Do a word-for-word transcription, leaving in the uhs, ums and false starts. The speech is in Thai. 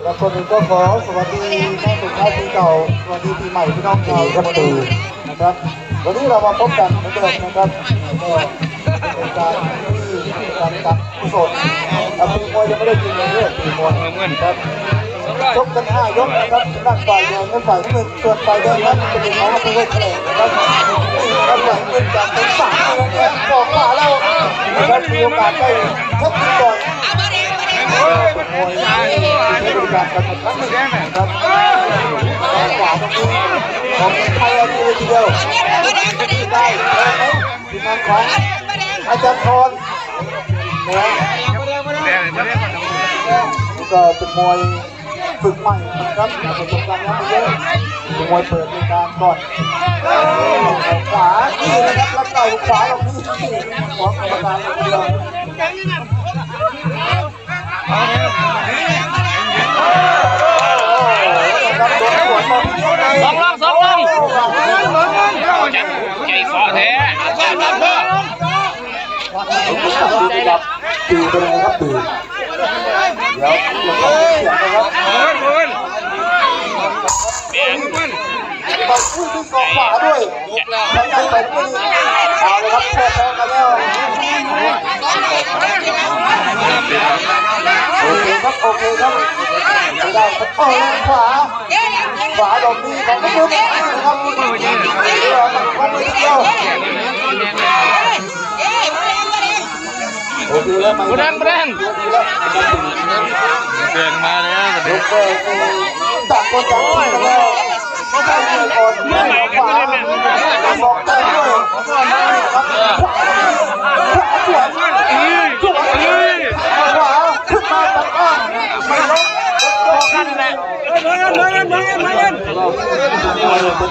แล้วคนอื่นก็ขอสวัสดีท่านสุดท้ายปีเก่าสวัสดีปีใหม่พี่น้องชาวจังหวัดอุบลนะครับวันนี้เรามาพบกันเหมือนเดิมนะครับก็เป็นการที่การตัดกุศลปีมวยยังไม่ได้กินเลยเนี่ยปีมวยครับชกกันห้ายกนะครับนักฝ่ายแดงนักฝ่ายน้ำเงินส่วนฝ่ายแดงนั้นจะเป็นน้องเป็นเวทแถลงนะครับนักฝ่ายเงินจากเป็นสามเลยเนี่ยสองฝ่าแล้วนะครับมีโอกาสได้ชกกันก่อนเป็นมวยที่เป็นการกันครั้งหนึ่งนะครับขวาตรงนี้ของไทยเราดีเลยทีเดียวได้ไหมทีมงานขวาอาจารย์พรนะก็เป็นมวยฝึกใหม่นะครับประสบการณ์ยังไม่เยอะเป็นมวยเปิดรายการก่อนขวาที่นะครับแล้วเก่าขวาเราที่ของกรรมการเราสองลองสองลองใจคอแท้ตีเป็นไงครับตีเดี๋ยวเดี๋ยวเขาเสียงนะครับเบียนมันบอลขึ้นที่กองขวาด้วยใช้การไปด้วยเอาเลยครับแช่แพ้กันแล้วโอเคครับโอเคครับไม่ได้ครับโอ้ยขวาขวาดอกดีของทุกคนนะครับเดี๋ยวมันคงไม่เดียวโอเคแล้วมันแรงแรงเดินมาเลยนะเด็กต่างคนต่างกันแล้วก็ใช่เงินอ่อนเงินขวาบอกได้ด้วยครับขวาขวาขวาขึ้นมาตัดอ้อไม่ลงกันแหละ